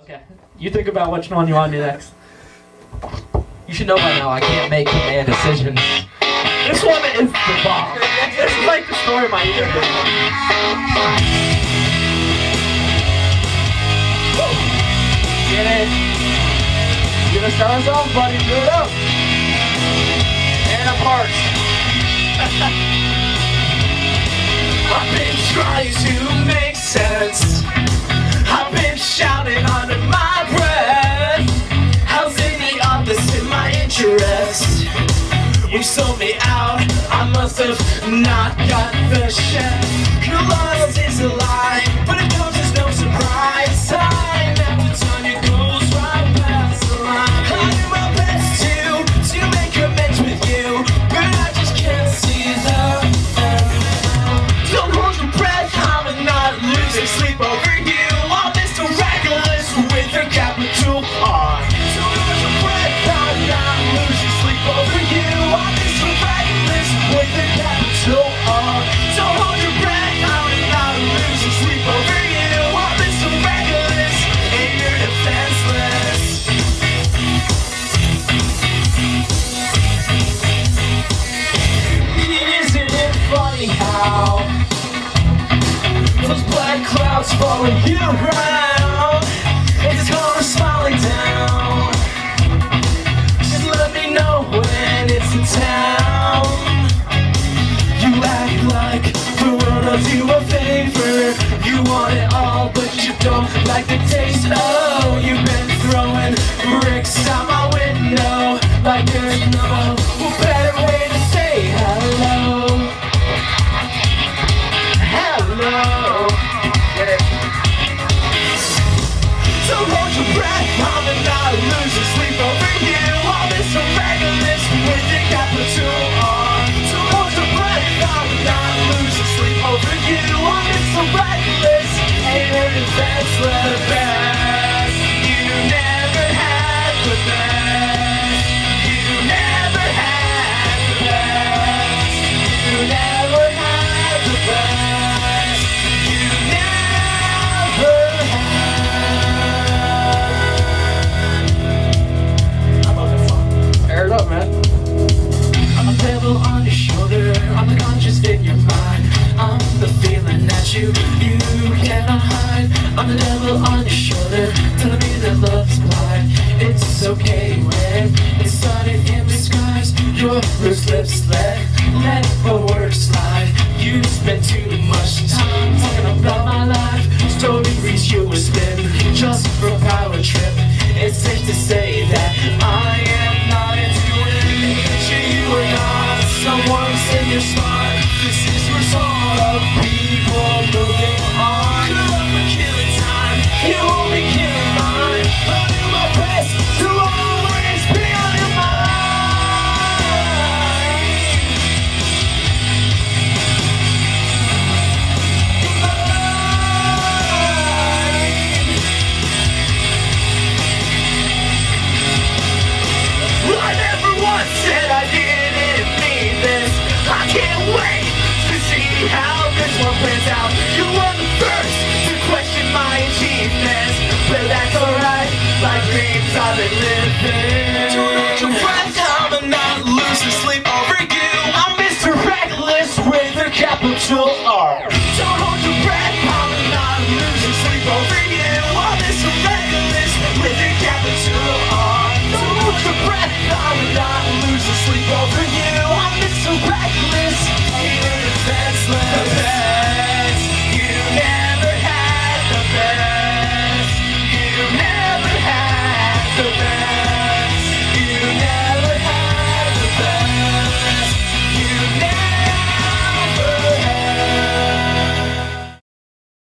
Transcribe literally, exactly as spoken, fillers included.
Okay. You think about which one you want to do next. You should know by now I can't make bad decisions. This one is the bomb. This is like the story of my year. Get it? You gonna start us off, buddy? Do it up. And apart. I've been trying to make sense. I've been shouting under my breath. How's in the opposite my interest? You sold me out, I must have not got the check. Klus is a lie, but it comes as no surprise. Time after time it goes right past the line. I do my best to, to make amends with you, but I just can't see the end. Don't hold your breath, I'm not losing sleep over you. I'm Mister Reckless with a capital R. Don't hold your breath, I'm not losing sleep over you. I'm Mister Reckless with a capital R. Don't hold your breath, I'm not losing sleep over you. I'm Mister Reckless and you're defenseless. Isn't it funny how those black clouds follow you around and just gonna smiling down? Just let me know when it's in town. You act like the world does you a favor. You want it all but you don't like the taste. Oh, you've been throwing bricks out my window like there's no better way to say hello. Hello. Get it? So hold your breath, I'm not losing sleep over you. I'm Mister Reckless with a capital R. So hold your breath, I'm not losing sleep over you. I'm Mister Reckless and you're defenseless. The best, you never had the best. You never had the best. You never had the best. You never had. I love this song. Air it up, man. I'm a devil on your shoulder, I'm the conscious in your mind. I'm the feeling that you, you cannot hide. I'm the devil on your shoulder, telling me that love's blind. It's okay when it started in disguise. Your loose lips let, let the words slide. You spend too much time talking about my life. Stories you will spin just for a power trip. It's safe to say that I am not into it. You are not someone's in your spot. This is the result of people moving on. Love for killing time, you won't be killing mine. I'll do my best to always be on your mind. I never once said I didn't mean this. I can't wait to see how this one plays out. You were the first to question my achievements, but that's alright, my dreams I've been living. Don't hold your breath, I'm not losing sleep over you. I'm Mister Reckless with a capital R. Don't hold your breath, I'm not losing sleep over you. I'm Mister Reckless with a capital R. Don't hold your breath, I'm not losing sleep over you.